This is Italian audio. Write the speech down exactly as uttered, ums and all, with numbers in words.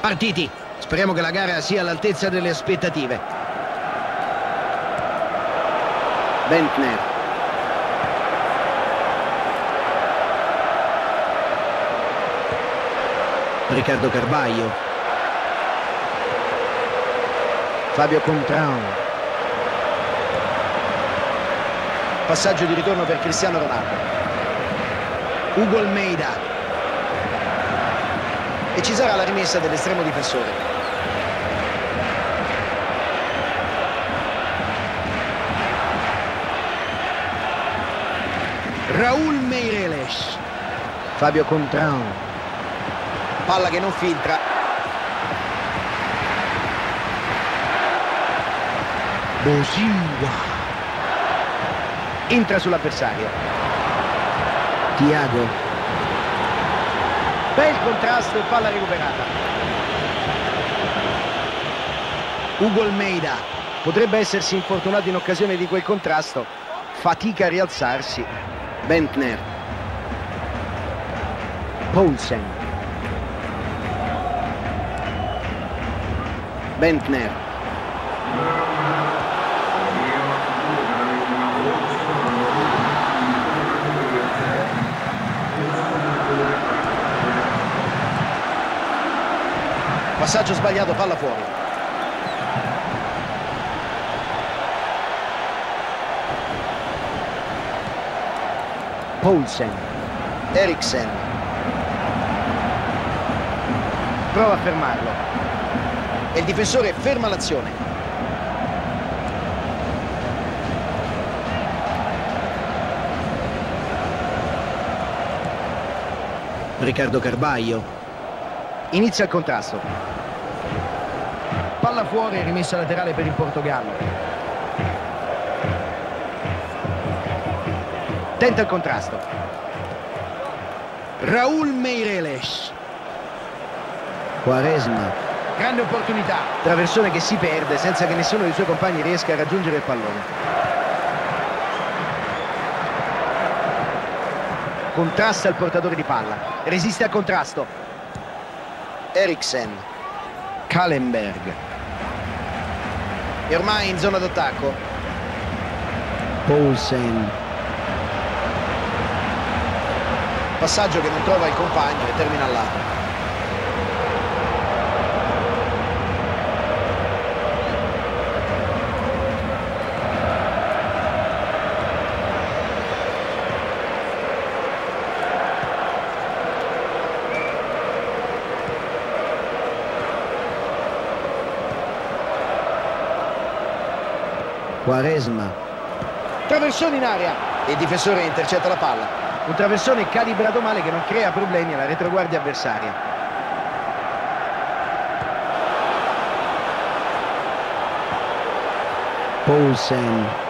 Partiti. Speriamo che la gara sia all'altezza delle aspettative. Bentner. Riccardo Carvalho. Fabio Contrao. Passaggio di ritorno per Cristiano Ronaldo. Hugo Almeida. E ci sarà la rimessa dell'estremo difensore. Raúl Meireles. Fabio Contrao. Palla che non filtra. Bosiwa. Entra sull'avversario. Thiago. Bel contrasto e palla recuperata. Hugo Almeida. Potrebbe essersi infortunato in occasione di quel contrasto. Fatica a rialzarsi. Bentner. Poulsen. Bentner. Passaggio sbagliato, palla fuori. Poulsen. Eriksen. Prova a fermarlo. E il difensore ferma l'azione. Riccardo Carvalho. Inizia il contrasto. Palla fuori e rimessa laterale per il Portogallo. Tenta il contrasto. Raúl Meireles. Quaresma. Grande opportunità. Traversone che si perde senza che nessuno dei suoi compagni riesca a raggiungere il pallone. Contrasta il portatore di palla. Resiste al contrasto. Eriksen. Kallenberg. E ormai in zona d'attacco. Poulsen. Passaggio che non trova il compagno e termina al lato. Quaresma. Traversone in area. Il difensore intercetta la palla. Un traversone calibrato male che non crea problemi alla retroguardia avversaria. Poulsen.